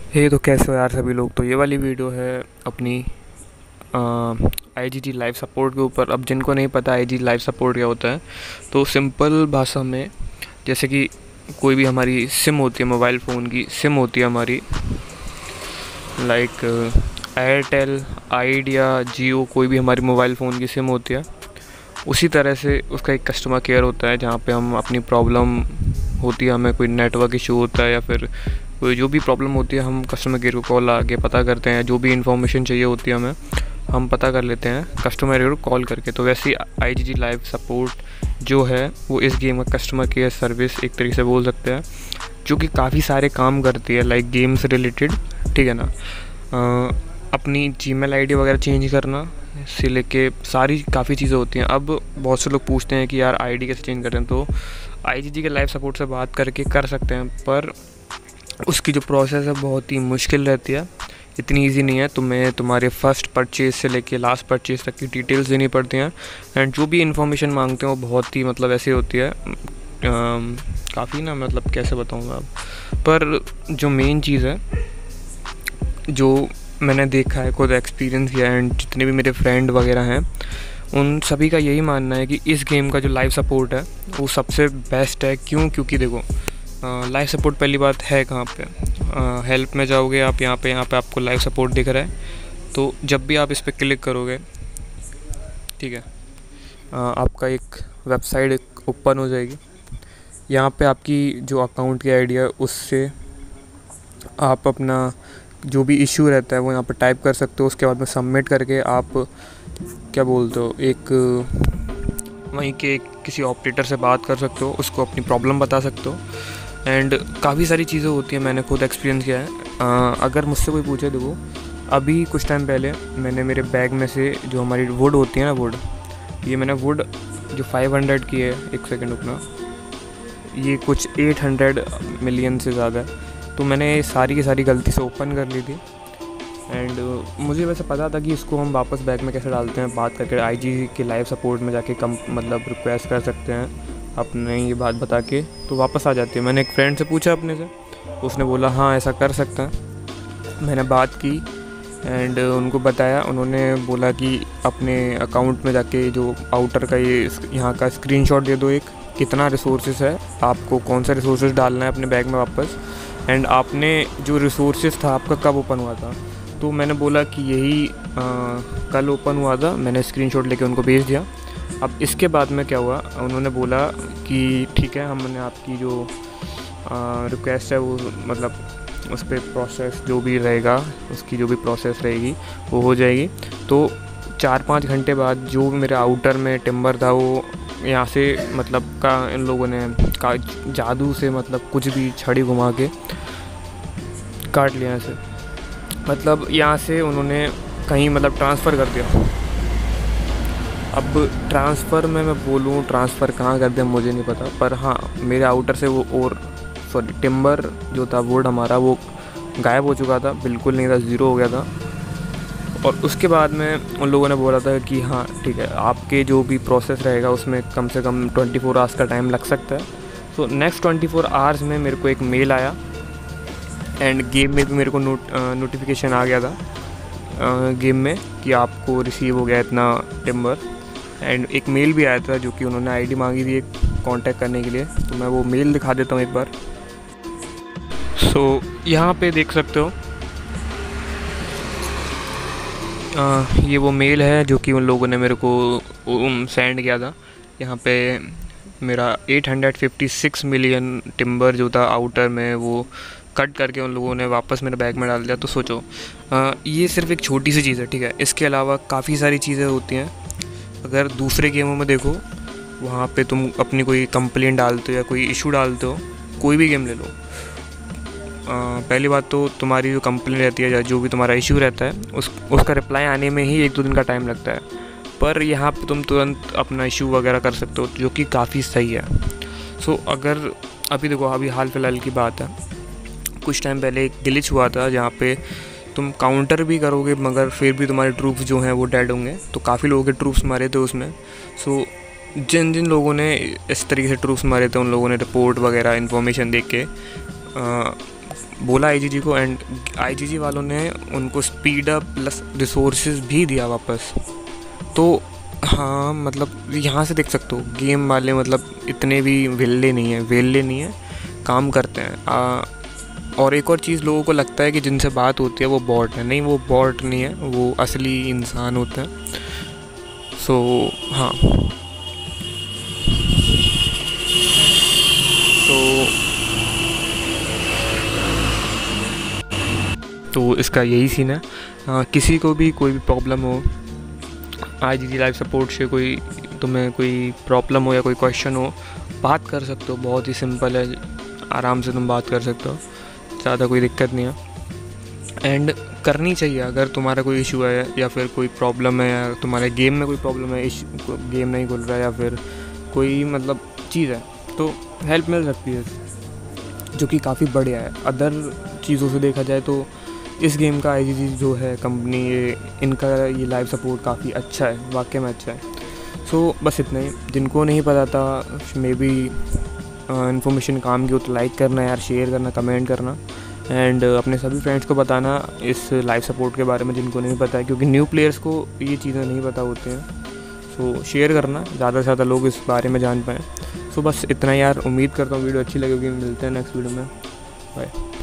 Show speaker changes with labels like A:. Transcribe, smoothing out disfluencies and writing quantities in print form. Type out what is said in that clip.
A: तो कैसे हो यार सभी लोग। तो ये वाली वीडियो है अपनी आईजीजी लाइव सपोर्ट के ऊपर। अब जिनको नहीं पता आईजीजी लाइव सपोर्ट क्या होता है, तो सिंपल भाषा में जैसे कि कोई भी हमारी सिम होती है, मोबाइल फ़ोन की सिम होती है हमारी, लाइक एयरटेल, आइडिया, जियो, कोई भी हमारी मोबाइल फ़ोन की सिम होती है, उसी तरह से उसका एक कस्टमर केयर होता है जहाँ पे हम अपनी प्रॉब्लम होती है, हमें कोई नेटवर्क इशू होता है या फिर कोई जो भी प्रॉब्लम होती है, हम कस्टमर केयर को कॉल आके पता करते हैं। जो भी इन्फॉर्मेशन चाहिए होती है हमें, हम पता कर लेते हैं कस्टमर केयर को कॉल करके। तो वैसे ही आईजीजी लाइव सपोर्ट जो है वो इस गेम का कस्टमर केयर सर्विस एक तरीके से बोल सकते हैं, जो कि काफ़ी सारे काम करती है, लाइक गेम्स रिलेटेड, ठीक है ना। अपनी जीमेल आईडी वगैरह चेंज करना से लेके सारी काफ़ी चीज़ें होती हैं। अब बहुत से लोग पूछते हैं कि यार आईडी कैसे चेंज करें, तो आईजीजी के लाइव सपोर्ट से बात करके कर सकते हैं, पर उसकी जो प्रोसेस है बहुत ही मुश्किल रहती है, इतनी इजी नहीं है। तुम्हें तुम्हारे फर्स्ट परचेज़ से लेके लास्ट परचेज़ तक की डिटेल्स देनी पड़ती हैं, एंड जो भी इन्फॉर्मेशन मांगते हैं वो बहुत ही मतलब ऐसी होती है, काफ़ी ना, मतलब कैसे बताऊँगा अब। पर जो मेन चीज़ है, जो मैंने देखा है, खुद एक्सपीरियंस किया है, एंड जितने भी मेरे फ्रेंड वगैरह हैं उन सभी का यही मानना है कि इस गेम का जो लाइव सपोर्ट है वो सबसे बेस्ट है। क्यों? क्योंकि देखो, लाइव सपोर्ट पहली बात है कहाँ पे, हेल्प में जाओगे आप, यहाँ पे आपको लाइव सपोर्ट दिख रहा है। तो जब भी आप इस पर क्लिक करोगे, ठीक है, आपका एक वेबसाइट ओपन हो जाएगी। यहाँ पे आपकी जो अकाउंट की आईडी है उससे आप अपना जो भी इशू रहता है वो यहाँ पर टाइप कर सकते हो। उसके बाद में सबमिट करके आप क्या बोलते हो, एक वहीं के किसी ऑपरेटर से बात कर सकते हो, उसको अपनी प्रॉब्लम बता सकते हो, एंड काफ़ी सारी चीज़ें होती हैं, मैंने खुद एक्सपीरियंस किया है। अगर मुझसे कोई पूछे, देखो अभी कुछ टाइम पहले मैंने मेरे बैग में से जो हमारी वुड होती है ना, वुड, ये मैंने वुड जो 500 की है, एक सेकेंड रुकना, ये कुछ 800 मिलियन से ज़्यादा है, तो मैंने सारी की सारी गलती से ओपन कर ली थी। एंड मुझे वैसे पता था कि इसको हम वापस बैग में कैसे डालते हैं, बात करके आईजी के लाइव सपोर्ट में जाके कम मतलब रिक्वेस्ट कर सकते हैं अपने ये बात बता के, तो वापस आ जाती है। मैंने एक फ्रेंड से पूछा अपने से, उसने बोला हाँ ऐसा कर सकता है। मैंने बात की एंड उनको बताया, उन्होंने बोला कि अपने अकाउंट में जाके जो आउटर का ये यहाँ का स्क्रीनशॉट दे दो, एक कितना रिसोर्सेज है, आपको कौन सा रिसोर्सेज डालना है अपने बैग में वापस, एंड आपने जो रिसोर्सेज था आपका कब ओपन हुआ था। तो मैंने बोला कि यही कल ओपन हुआ था, मैंने स्क्रीनशॉट लेके उनको भेज दिया। अब इसके बाद में क्या हुआ, उन्होंने बोला कि ठीक है, हमने आपकी जो रिक्वेस्ट है वो मतलब उस पर प्रोसेस जो भी रहेगा, उसकी जो भी प्रोसेस रहेगी वो हो जाएगी। तो 4-5 घंटे बाद जो मेरे आउटर में टिम्बर था वो यहाँ से मतलब का इन लोगों ने का जादू से मतलब कुछ भी छड़ी घुमा के काट लिया ऐसे, मतलब यहाँ से उन्होंने कहीं मतलब ट्रांसफ़र कर दिया। अब ट्रांसफ़र में मैं बोलूँ ट्रांसफ़र कहाँ कर दिया मुझे नहीं पता, पर हाँ मेरे आउटर से वो, और सॉरी टिम्बर जो था, वुड हमारा, वो गायब हो चुका था, बिल्कुल नहीं था, ज़ीरो हो गया था। और उसके बाद में उन लोगों ने बोला था कि हाँ ठीक है, आपके जो भी प्रोसेस रहेगा उसमें कम से कम 24 आवर्स का टाइम लग सकता है। तो नेक्स्ट 24 आवर्स में मेरे को एक मेल आया, एंड गेम में भी मेरे को नोटिफिकेशन आ गया था गेम में कि आपको रिसीव हो गया इतना टिम्बर, एंड एक मेल भी आया था जो कि उन्होंने आईडी मांगी थी एक कांटेक्ट करने के लिए। तो मैं वो मेल दिखा देता हूँ एक बार। सो यहाँ पे देख सकते हो, ये वो मेल है जो कि उन लोगों ने मेरे को सेंड किया था। यहाँ पे मेरा 856 मिलियन टिम्बर जो था आउटर में, वो कट करके उन लोगों ने वापस मेरे बैग में डाल दिया। तो सोचो, ये सिर्फ एक छोटी सी चीज़ है, ठीक है, इसके अलावा काफ़ी सारी चीज़ें होती हैं। अगर दूसरे गेमों में देखो, वहाँ पे तुम अपनी कोई कंप्लेंट डालते हो या कोई इशू डालते हो, कोई भी गेम ले लो, पहली बात तो तुम्हारी जो कंप्लेंट रहती है या जो भी तुम्हारा इशू रहता है उसका रिप्लाई आने में ही 1-2 दिन का टाइम लगता है। पर यहाँ पे तुम तुरंत अपना इशू वगैरह कर सकते हो, जो कि काफ़ी सही है। सो अगर अभी देखो, अभी हाल फिलहाल की बात है, कुछ टाइम पहले एक ग्लिच हुआ था जहाँ पे तुम काउंटर भी करोगे मगर फिर भी तुम्हारे ट्रूप्स जो हैं वो डेड होंगे। तो काफ़ी लोगों के ट्रूप्स मारे थे उसमें। सो जिन जिन लोगों ने इस तरीके से ट्रूप्स मारे थे उन लोगों ने रिपोर्ट वगैरह इन्फॉर्मेशन देख के बोला आईजीजी को, एंड आईजीजी वालों ने उनको स्पीड अप प्लस रिसोर्सेज भी दिया वापस। तो हाँ, मतलब यहाँ से देख सकते हो गेम वाले मतलब इतने भी वेले नहीं है, काम करते हैं। और एक और चीज़, लोगों को लगता है कि जिनसे बात होती है वो बॉट है। नहीं, वो बॉट नहीं है, वो असली इंसान होते हैं। सो हाँ, तो इसका यही सीन है। किसी को भी कोई भी प्रॉब्लम हो, आईजीजी लाइव सपोर्ट से तुम्हें कोई प्रॉब्लम हो या कोई क्वेश्चन हो, बात कर सकते हो। बहुत ही सिंपल है, आराम से तुम बात कर सकते हो, ज़्यादा कोई दिक्कत नहीं है। एंड करनी चाहिए अगर तुम्हारा कोई इशू है या फिर कोई प्रॉब्लम है, या तुम्हारे गेम में कोई प्रॉब्लम है, गेम नहीं खुल रहा है या फिर कोई मतलब चीज़ है, तो हेल्प मिल सकती है, जो कि काफ़ी बढ़िया है। अदर चीज़ों से देखा जाए तो इस गेम का आईजीजी जो है कंपनी, इनका ये लाइव सपोर्ट काफ़ी अच्छा है, वाकई में अच्छा है। सो बस इतना ही। जिनको नहीं पता था, मे बी इन्फॉर्मेशन काम की हो तो लाइक करना यार, शेयर करना, कमेंट करना, एंड अपने सभी फ्रेंड्स को बताना इस लाइव सपोर्ट के बारे में जिनको नहीं पता है, क्योंकि न्यू प्लेयर्स को ये चीज़ें नहीं पता होती हैं। सो शेयर करना, ज़्यादा से ज़्यादा लोग इस बारे में जान पाएँ। सो बस इतना यार, उम्मीद करता हूँ वीडियो अच्छी लगेगी। मिलते हैं नेक्स्ट वीडियो में, बाय।